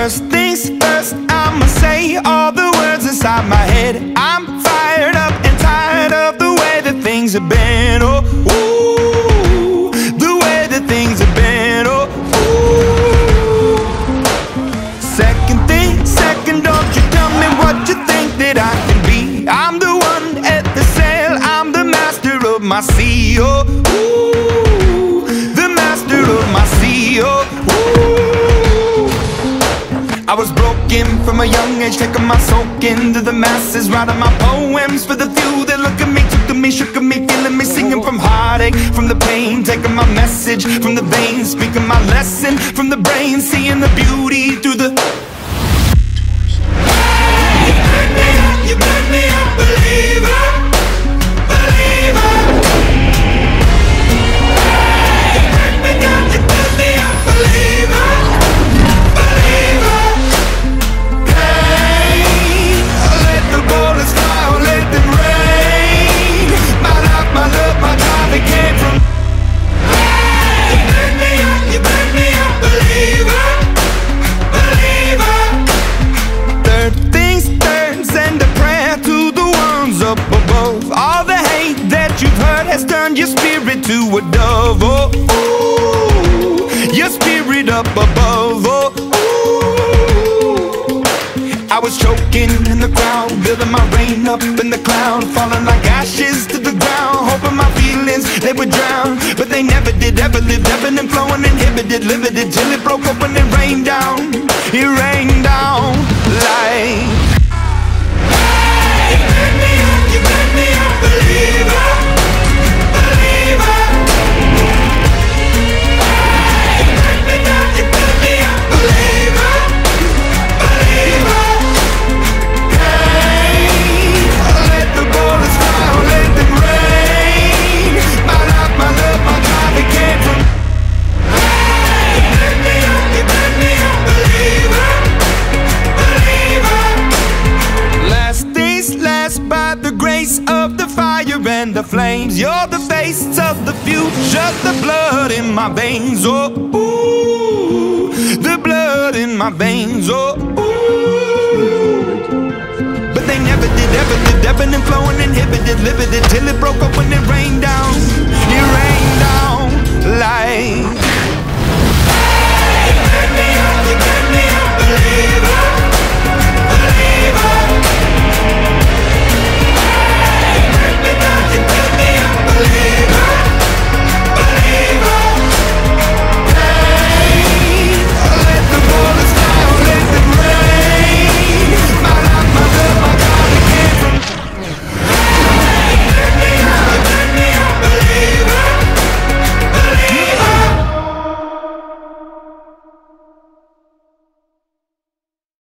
First things first, I'ma say all the words inside my head. I'm fired up and tired of the way that things have been. Oh, ooh, the way that things have been. Oh, ooh. Second thing, second, don't you tell me what you think that I can be. I'm the one at the sail, I'm the master of my sea. Oh, ooh, the master of my sea. Oh, ooh. I was broken from a young age, taking my soak into the masses, writing my poems for the few that look at me, took to me, shook at me, feeling me, singing from heartache, from the pain, taking my message from the veins, speaking my lesson from the brain, seeing the beauty through the... You burn me up, believer, believer. You burn me down, you burn me up, believer, believer. Hey, let the bullets fly, or let them rain. My life, my love, my drive, it came from. You burn me up, believer, believer. Third things third, send a prayer to the ones up above. All the hate that you've heard has turned your spirit to a dove. Oh, ooh, your spirit up above. Oh, ooh. I was choking in the crowd, building my rain up in the cloud, falling like ashes to the ground, hoping my feelings they would drown, but they never did. Ever lived, ebbing and flowing, inhibited, limited, till it broke open and rained down. It rained down like. You burn me up, believer, believer. You burn me down, you burn me up, believer, believer. Hey, let the bullets fly, or let them rain. My life, my love, my drive, it came from. You burn me up, believer, believer. Last things last, by the grace of the fire and the flames. You're the face of the future, the blood in my veins. Oh, ooh, the blood in my veins. Oh, ooh. But they never did, ever lived, ebbing and flowing, inhibited, limited, till it broke up when it rained down. It rained down like.